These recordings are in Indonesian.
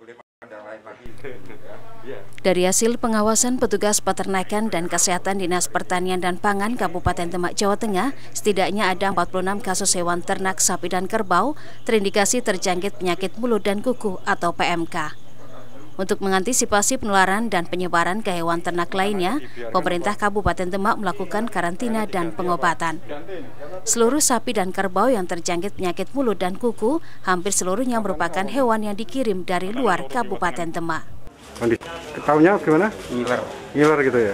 Dari hasil pengawasan petugas peternakan dan kesehatan Dinas Pertanian dan Pangan Kabupaten Demak, Jawa Tengah, setidaknya ada 46 kasus hewan ternak sapi dan kerbau terindikasi terjangkit penyakit mulut dan kuku atau PMK. Untuk mengantisipasi penularan dan penyebaran ke hewan ternak lainnya, pemerintah Kabupaten Demak melakukan karantina dan pengobatan. Seluruh sapi dan kerbau yang terjangkit penyakit mulut dan kuku, hampir seluruhnya merupakan hewan yang dikirim dari luar Kabupaten Demak. Tahunya gimana? Ngiler gitu ya?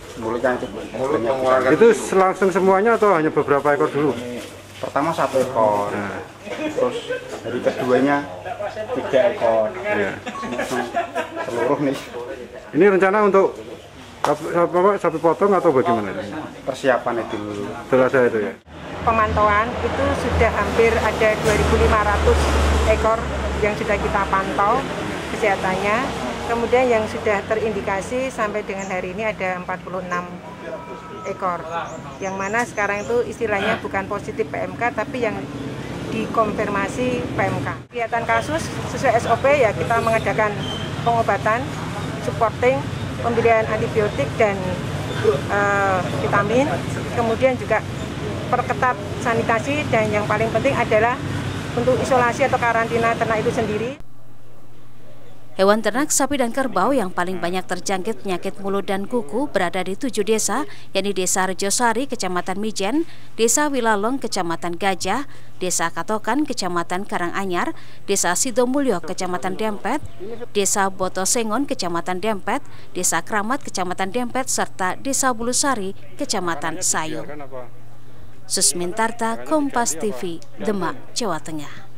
Itu langsung semuanya atau hanya beberapa ekor dulu? Pertama 1 ekor, terus dari keduanya 3 ekor, seluruh nih. Ini rencana untuk sapi potong atau bagaimana? Persiapan itu dulu. Setelah saya itu ya. Pemantauan itu sudah hampir ada 2.500 ekor yang sudah kita pantau kesehatannya. Kemudian yang sudah terindikasi sampai dengan hari ini ada 46 ekor. Yang mana sekarang itu istilahnya bukan positif PMK tapi yang dikonfirmasi PMK. Kelihatan kasus sesuai SOP ya kita mengadakan pengobatan, supporting, pemberian antibiotik dan vitamin. Kemudian juga perketat sanitasi dan yang paling penting adalah untuk isolasi atau karantina ternak itu sendiri. Hewan ternak sapi dan kerbau yang paling banyak terjangkit penyakit mulut dan kuku berada di 7 desa, yakni Desa Rejosari, Kecamatan Mijen, Desa Wilalong, Kecamatan Gajah, Desa Katokan, Kecamatan Karanganyar, Desa Sidomulyo, Kecamatan Dempet, Desa Botosengon, Kecamatan Dempet, Desa Kramat, Kecamatan Dempet, serta Desa Bulusari, Kecamatan Sayung. Susmintarta, Kompas TV, Demak, Jawa Tengah.